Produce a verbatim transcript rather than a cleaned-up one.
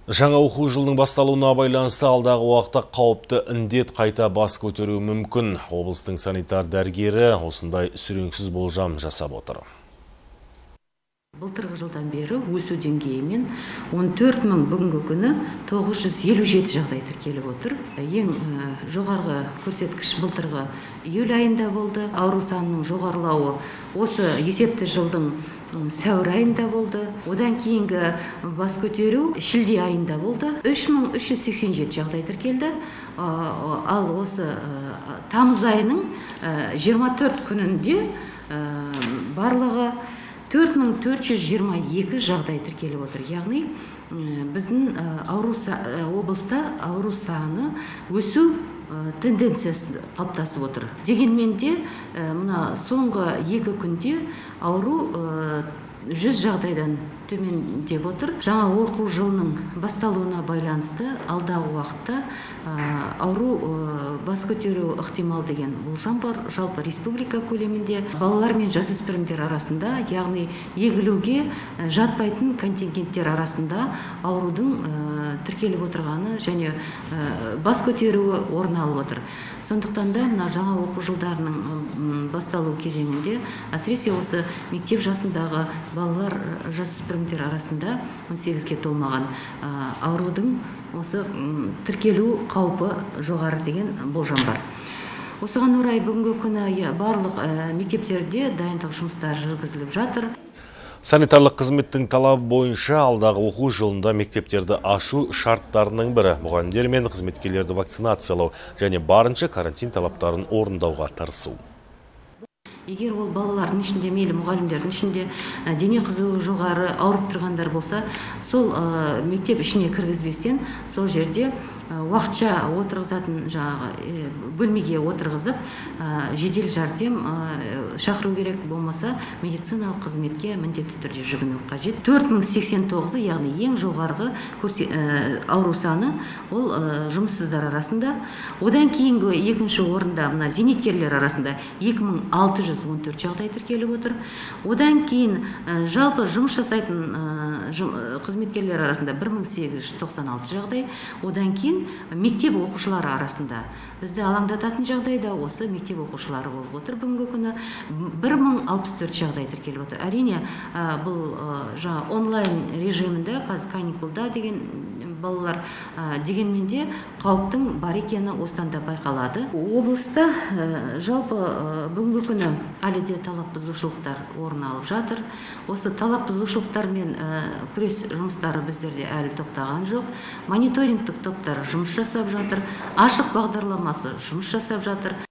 Жаңа оқу жылының басталуына байланысты алдағы уақытта қауіпті індет қайта бас көтеруі мүмкін. Облыстың санитар дәрігері осындай сүреңсіз болжам жасап отыр. Былтырғы жылдан бері өсу деңгейімен он төрт мың бүгінгі күні тоғыз жүз елу жеті жағдай тіркеліп отыр. Ең жоғарғы көрсеткіш былтырғы июль айында болды. Ауру санының жоғарылауы осы есепті жылдың сәуір айында болды. Одан кейінгі бас көтеру шілде айында болды. үш мың үш жүз сексен жеті жағдай тіркелді. Ал осы тамыз айының жиырма төрт күнінде барлығы төрт мың төрт жүз жиырма екі жағдай тіркеліп отыр. Яғни біздің облыста ауру саны өсу тенденциясы қалыптасып отыр. Дегенмен де мына соңғы екі күнде ауру жүз жағдайдан төмендеп отыр. Жаңа оқу жылының басталуына байланысты алдағы уақытта ауру бас көтеру ықтимал деген болжам бар. Жалпы республика көлемінде балалар мен жасөспірімдер арасында, яғни егілуге жатпайтын контингенттер арасында аурудың тіркеліп отырғаны және бас көтеруі орын алып отыр. Сондықтан да мына жаңа оқу жылдарының басталу кезеңінде әсіресе осы мектеп жасындағы балалар жасөспірімдер арасында он сегізге толмаған аурудың осы тіркелу қаупі жоғары деген болжам бар. Осыған орай бүгінгі күні барлық мектептерде дайындық жұмыстары жүргізіліп жатыр. Санитарлық қызметтің талабы бойынша алдағы оқу жылында мектептерді ашу шарттарының бірі мұғалімдер мен қызметкерлерді вакцинациялау және барынша карантин талаптарын орындауға тырысу. Егер ол балалардың ішінде, мейлі мұғалімдердің ішінде дене қызуы жоғары ауырып тұрғандар болса, сол мектеп ішіне кіргізбестен сол жерде уақытша отырғызатын жаңағы бөлмеге отырғызып жедел жәрдем шақыру керек, болмаса медициналық қызметке міндетті түрде жүгіну қажет. төрт мың сексен тоғызы, яғни ең жоғарғы ауру саны ол жұмыссыздар арасында. Одан кейінгі екінші орында мына зейнеткерлер арасында екі мың алты жүз он төрт жағдай тіркеліп отыр. Одан кейін жалпы жұмыс жасайтын қызметкерлер арасында бір мың сегіз жүз тоқсан алты жағдай. Одан кейін мектеп оқушылары арасында бізді алаңдататын жағдайда осы мектеп оқушылары болып отыр. Бүгінгі күні бір мың алпыс төрт жағдай тіркеліп отыр. Әрине бұл жаңа онлайн режимінде, қазір каникулда деген балалар дегенмен де қауіптің бар екені осыдан да байқалады. Облыста жалпы бүгінгі күні әлі де талап бұзушылықтар орын алып жатыр. Осы талап бұзушылықтармен күрес жұмыстары біздерде әлі тоқтаған жоқ. Мониторингтік топтар жұмыс жасап жатыр. Ашық бағдарламасы жұмыс жасап жатыр.